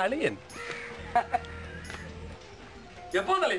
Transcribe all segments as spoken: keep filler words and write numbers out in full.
അളിയൻ എപ്പോ കളി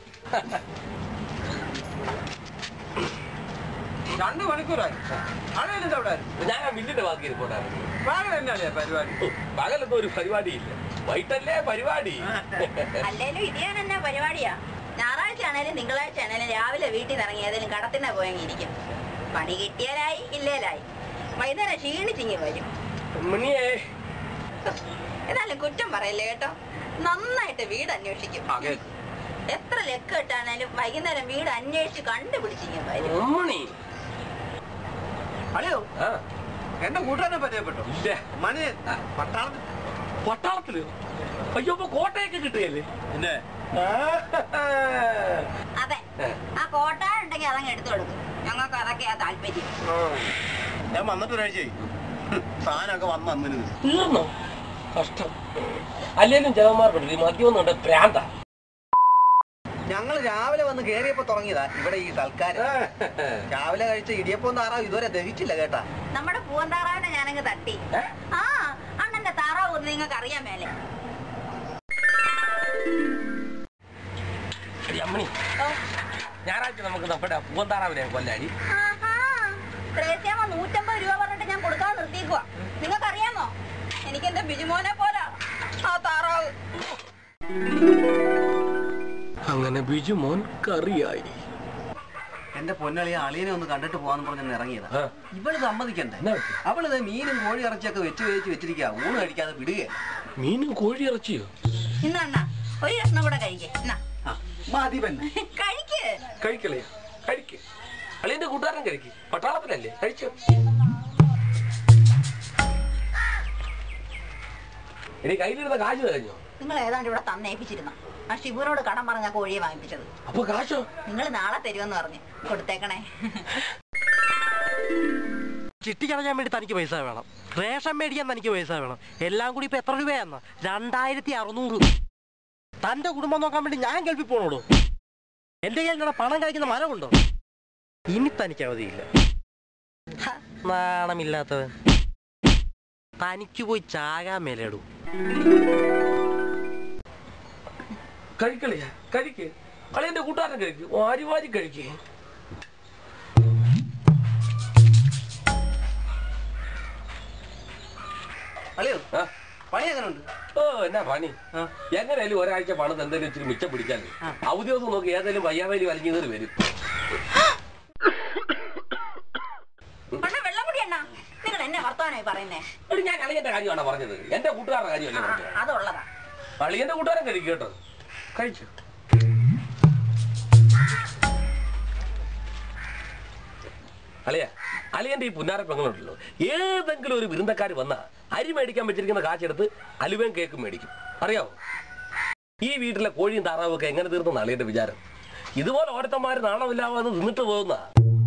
രണ്ട് മണിക്കൂറായി. അളിയനെന്താ അവിടെ? ഞാൻ മില്ലിന്റെ ബാക്കി ഇരിപ്പോട്ടായിരുന്നു. പകൽ തന്നെയല്ലേ പരിപാടി? പകലൊന്നും ഒരു പരിപാടിയില്ല, വൈകിട്ടല്ലേ പരിപാടി. അല്ലേലും ഇടിയാൻ എന്നാ പരിപാടിയാ? ഞായറാഴ്ച ആണേലും തിങ്കളാഴ്ച ആണേലും രാവിലെ വീട്ടിൽ നിന്ന് ഇറങ്ങി ഏതെങ്കിലും കടത്തിനാ പോയെങ്കിരിക്കും. പണി കിട്ടിയാലായി ഇല്ലേലായി. വൈകുന്നേരം ക്ഷീണിച്ചിങ്ങി വരും. മണിയേ എന്നാലും കുറ്റം പറയല്ലേ കേട്ടോ. നന്നായിട്ട് വീട് അന്വേഷിക്കും. എത്ര ലെക്ക് ഇട്ടാണേലും വൈകുന്നേരം വീട് അന്വേഷിച്ച് കണ്ടുപിടിച്ചിങ്ങി വരും. അളിയോ എന്റെ കൂട്ടുകാരനെ പരിചയപ്പെട്ടോ? മണി പട്ടാളത്തിൽ. പട്ടാളത്തില്? അയ്യോ കോട്ടയൊക്കെ കിട്ടുകയല്ലേ? പിന്നെ അതെ, ആ കോട്ട ഉണ്ടെങ്കിൽ അതങ്ങ് എടുത്തു കൊടുക്കും. ഞങ്ങൾക്ക് അതൊക്കെയാ താല്പര്യം. ഞാൻ വന്നിട്ട് ഒരാഴ്ചയായി. സാധനമൊക്കെ വന്ന് അന്നിന് തീർന്നോ? കഷ്ടം. അല്ലേലും ജവന്മാർ പെട്ടു മദ്യം കണ്ട പ്രാന്ത. ഞങ്ങൾ രാവിലെ വന്ന് കേറിയപ്പോ തുടങ്ങിയതാ ഇവിടെ ഈ സൽക്കാരം. രാവിലെ കഴിച്ച ഇടിയപ്പം താറാവ് ഇതുവരെ ദഹിച്ചില്ല കേട്ടാ. നമ്മുടെ പൂവൻ താറാവിനെ ഞാനങ്ങ് തട്ടി. ആ അണ്ണന്റെ താറാവ് ഒന്ന് നിങ്ങൾക്ക് അറിയാൻ മേലെ. അമ്മണി, ഞായറാഴ്ച നമുക്ക് നമ്മുടെ പൂവൻ താറാവിനെ കൊല്ലാടി. ത്രേസ്യാമ്മ നൂറ്റമ്പത് രൂപ പറഞ്ഞിട്ട് ഞാൻ കൊടുക്കാൻ നിർത്തിക്കുക. നിങ്ങൾക്ക് അറിയാമോ, എനിക്ക് എന്റെ ബിജുമോനെ പോലാ ആ താറാവ്. അങ്ങനെ ബിജുമോൻ കറിയായി. എന്റെ പൊന്നളിയെ അളിയനെ ഒന്ന് കണ്ടിട്ട് പോവാന്ന് പറഞ്ഞ് ഇറങ്ങിയതാ. ഇവള് സമ്മതിക്കണ്ടേ? അവളിത് മീനും കോഴി ഇറച്ചിയൊക്കെ വെച്ച് വേച്ച് വെച്ചിരിക്കുക. ഊണ് കഴിക്കാതെ വിടുകയല്ല. മീനും കോഴി ഇറച്ചിയോ? ഇന്ന അണ്ണ ഒരു കഷ്ണം കൂടെ കഴിക്കേ. കഴിക്ക് കഴിക്കളേ കഴിക്ക്. അളിയന്റെ കൂട്ടുകാരൻ കഴിക്ക്. പട്ടാളത്തിലല്ലേ, കഴിച്ചു. എടി കയ്യിലിരുന്ന കാശ് കഴിഞ്ഞോ? നിങ്ങൾ ഏതാണ്ട് ഇവിടെ തന്നേപ്പിച്ചിരുന്നു. ആ ഷിബുവിനോട് കടം പറഞ്ഞ കോഴിയെ വാങ്ങിപ്പിച്ചത്. അപ്പൊ കാശോ? നിങ്ങൾ നാളെ തരുമെന്ന് പറഞ്ഞു. കൊടുത്തേക്കണേ. ചിട്ടി കളയാൻ വേണ്ടി തനിക്ക് പൈസ വേണം, റേഷൻ മേടിക്കാൻ തനിക്ക് പൈസ വേണം. എല്ലാം കൂടി ഇപ്പൊ എത്ര രൂപയാന്ന? രണ്ടായിരത്തി അറുന്നൂറ്. തന്റെ കുടുംബം നോക്കാൻ വേണ്ടി ഞാൻ ഗൾഫിൽ പോണോടോ. എന്റെ കയ്യിൽ പണം കഴിക്കുന്ന മരമുണ്ടോ? ഇനി തനിക്ക് അവധിയില്ല. നാണമില്ലാത്തവൻ. തനിക്ക് പോയി ചാകാൻ മേലേടൂ. കഴിക്കളിയാ കഴിക്ക്. അളിയന്റെ കൂട്ടുകാരൻ കഴിക്ക്. വാരി വാരി കഴിക്ക്. അളിയോ പണി എങ്ങനെയുണ്ട്? ഓ എന്നാ പണി, എങ്ങനെയാലും ഒരാഴ്ച പണം എന്തെങ്കിലും ഇച്ചിരി മിച്ചം പിടിക്കാല്ലേ. അവധി ദിവസം നോക്കി ഏതെങ്കിലും വയ്യാവേലി വലിഞ്ഞു കയറി വരും. നിങ്ങൾ എന്നെ വർത്തമാനമായി പറയുന്നേ? ഞാൻ അളിയന്റെ കാര്യമാണോ പറഞ്ഞത്? എന്റെ കൂട്ടുകാരുടെ കാര്യമല്ലേ പറഞ്ഞത്? അതുള്ളതാ. അളിയന്റെ കൂട്ടുകാരൻ കഴിക്കും കേട്ടോ. കഴിച്ചു. അളിയ അളിയന്റെ ഈ പുന്നാര പെങ്ങളുണ്ടല്ലോ, ഏതെങ്കിലും ഒരു വിരുന്നക്കാർ വന്നാ അരി മേടിക്കാൻ വെച്ചിരിക്കുന്ന കാശെടുത്ത് അലുവയും കേക്കും മേടിക്കും. അറിയാവോ? ഈ വീട്ടിലെ കോഴിയും താറാവും ഒക്കെ എങ്ങനെ തീർന്ന അളിയന്റെ വിചാരം? ഇതുപോലെ ഓരോരുത്തന്മാര് നാണമില്ലാതെ നിന്നിട്ട് പോകുന്ന.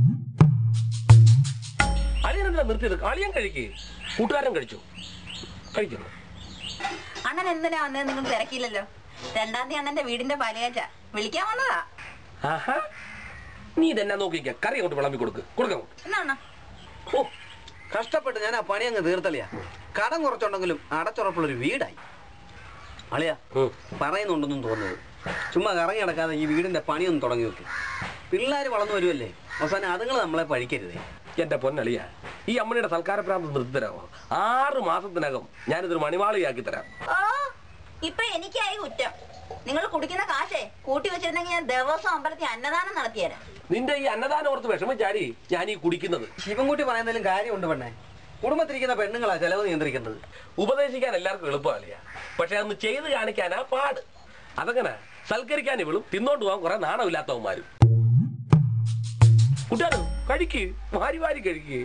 അളിയനെന്താ നിർത്തിയത്? അളിയൻ കഴിക്കേ. കൂട്ടുകാരൻ കഴിച്ചു. കഴിക്കുന്നു. അണ്ണൻ എന്തിനാ വന്നത്? നിങ്ങൾ തിരക്കില്ലല്ലോ. രണ്ടാം തീയതി അണ്ണന്റെ വീടിന്റെ പാലുകാച്ച വിളിക്കാൻ വന്നതാ. ആഹാ, നീ ഇതെന്നാ നോക്കിക്ക. കറി അങ്ങോട്ട് വിളമ്പി കൊടുക്ക്. കൊടുക്കാം. എന്നാ ഓ കഷ്ടപ്പെട്ട് ഞാൻ ആ പണി അങ്ങ് തീർത്തളിയാ. കടം കുറച്ചുണ്ടെങ്കിലും അടച്ചുറപ്പുള്ളൊരു വീടായി. അളിയാ പറയുന്നുണ്ടെന്നും തോന്നുന്നത്. ചുമ്മാ കറങ്ങി നടക്കാതെ ഈ വീടിന്റെ പണിയൊന്നും തുടങ്ങി വെക്ക്. പിള്ളേര് വളർന്നു വരുമല്ലേ, അവസാനം അതുങ്ങൾ നമ്മളെ പഴിക്കരുതേ. എന്റെ പൊന്നളിയ, ഈ അമ്മയുടെ സൽക്കാര പ്രാന്തം നിർത്തി തരാമോ? ആറ് മാസത്തിനകം ഞാനിതൊരു മണിമാളിയാക്കി തരാം. ഇപ്പൊ എനിക്കായി കുറ്റം. നിങ്ങൾ കുടിക്കുന്ന കാശേ കൂട്ടി വെച്ചിരുന്നെങ്കിൽ ഞാൻ ദിവസം അമ്പലത്തിൽ അന്നദാനം നടത്തിയരാം. നിന്റെ ഈ അന്നദാനം ഓർത്ത് വിഷമിച്ചാരി ഞാൻ ഈ കുടിക്കുന്നത്. ശിവൻകുട്ടി പറയുന്നതിലും കാര്യമുണ്ട് പെണ്ണെ. കുടുംബത്തിരിക്കുന്ന പെണ്ണുങ്ങളാ ചെലവ് നിയന്ത്രിക്കേണ്ടത്. ഉപദേശിക്കാൻ എല്ലാവർക്കും എളുപ്പമല്ല, പക്ഷെ അന്ന് ചെയ്ത് കാണിക്കാനാ പാട്. അതങ്ങനെ സൽക്കരിക്കാൻ ഇവളും തിന്നോണ്ട് പോകാൻ കുറെ നാണമില്ലാത്തവന്മാരും. കുട്ടാനോ കഴിക്ക്, വാരി വാരി കഴിക്ക്.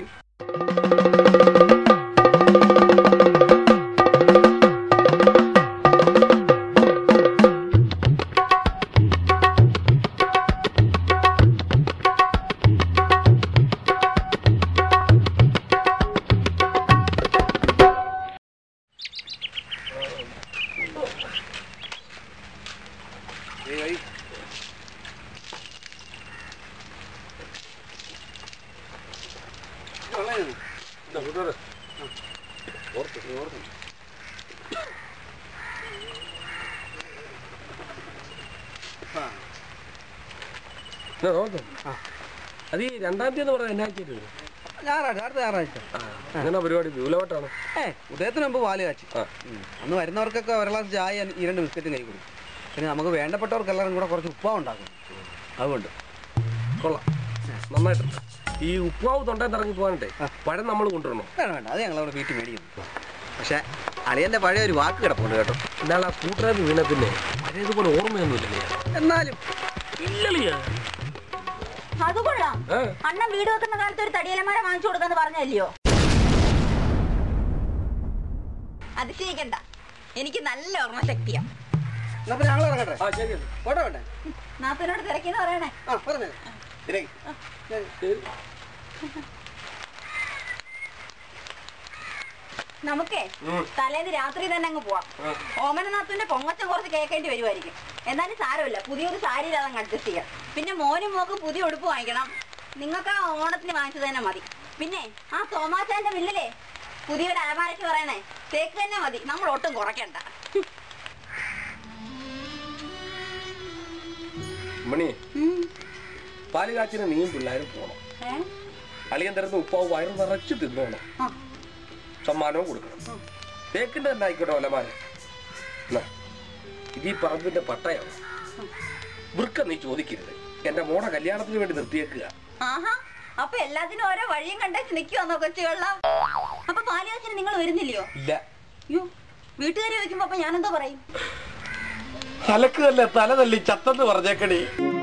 അത് ഈ രണ്ടാം തീയതി എന്ന് പറയാൻ എന്നാഴ്ച ഞായറാഴ്ച അടുത്ത ഞായറാഴ്ച അങ്ങനെ പരിപാടി വിപുലമായിട്ടാണ്. ഏ ഉദയത്തിന് മുമ്പ് പാല് കാച്ചി അന്ന് വരുന്നവർക്കൊക്കെ ഒരു ഗ്ലാസ് ചായ ഈ രണ്ട് ബിസ്ക്കറ്റും കൈ കൊടുക്കും. പിന്നെ നമുക്ക് വേണ്ടപ്പെട്ടവർക്ക് എല്ലാവരും കൂടെ കുറച്ച് ഉപ്പാവ് ഉണ്ടാക്കും. അതുകൊണ്ട് കൊള്ളാം, നന്നായിട്ടുണ്ട്. ഈ ഉപ്പാവ് തൊണ്ടയിൽ ഇറങ്ങി പോകാനിട്ടേ പഴം നമ്മൾ കൊണ്ടുവരണോ? വേണ്ട വേണ്ട, അത് ഞങ്ങളവിടെ വീട്ടിൽ മേടിക്കുന്നു. പക്ഷെ അളിയന്റെ പഴയ ഒരു വാക്ക് കിടപ്പുണ്ട് കേട്ടോ. എന്നാൽ ആ കൂട്ടുകാരൻ വീണ പിന്നെ പഴയതുപോലെ ഓർമ്മയൊന്നുമില്ലല്ലേ? എന്നാലും ഇല്ലല്ലേ? അത് കൊള്ളാം. അണ്ണൻ വീട് വെക്കുന്ന കാലത്ത് ഒരു തടിയലമാര വാങ്ങിച്ചു കൊടുക്കാന്ന് പറഞ്ഞല്ലയോ? അതിശയിക്കണ്ട, എനിക്ക് നല്ല ഓർമ്മശക്തിയാ. ഞങ്ങൾ ഇറങ്ങട്ടെ. ഫോട്ടോ വേണ്ടേ? നാത്തനോട് തിരക്കിന്ന് പറയണേ. ആ പറഞ്ഞേ. നമുക്കേ തലേന്ന് രാത്രി തന്നെ അങ്ങ് പോവാം. ഓമനനാഥന്റെ പൊങ്ങച്ചം കുറച്ച് കേൾക്കേണ്ടി വരുമായിരിക്കും. എന്നാലും സാരമില്ല, പുതിയൊരു സാരി അതങ്ങ് അഡ്ജസ്റ്റ് ചെയ്യാം. പിന്നെ മോനും മോക്കും പുതിയ ഉടുപ്പ് വാങ്ങിക്കണം. നിങ്ങൾക്ക് ആ ഓണത്തിന് വാങ്ങിച്ചത് തന്നെ മതി. പിന്നെ ആ തോമാച്ചാന്റെ മില്ലിലെ പുതിയൊരു അലമാരയ്ക്ക് പറയണേ തേക്ക് തന്നെ മതി, നമ്മൾ ഒട്ടും കുറയ്ക്കണ്ട. മണി, പാല് കാച്ചിന് നീയും പിള്ളേരും പോണം. അളിയൻ തരുന്ന ഉപ്പാവ് വയറ് നിറച്ച് തിന്നോണം. സമ്മാനവും കൊടുക്കണം. തേക്കിന്റെ തന്നെ ആയിക്കോട്ടെ ഒലമാര്. ഇത് ഈ പറമ്പിന്റെ പട്ടയാണ്. വൃക്ക നീ ചോദിക്കരുത്. എന്റെ മോടെ കല്യാണത്തിന് വേണ്ടി നിർത്തിയേക്കുക. ആഹാ, അപ്പൊ എല്ലാത്തിനും ഓരോ വഴിയും കണ്ടേച്ച് നിക്കുവന്നോ കൊച്ചുകള? അപ്പൊ പാലുകാച്ചിന് നിങ്ങൾ വരുന്നില്ലയോ? ഇല്ല. അയ്യോ, വീട്ടുകാരെ ചോദിക്കുമ്പോ അപ്പൊ ഞാനെന്തോ പറയും? തലക്ക് തന്നെ തല തല്ലി ചത്തെന്ന് പറഞ്ഞേക്കണേ.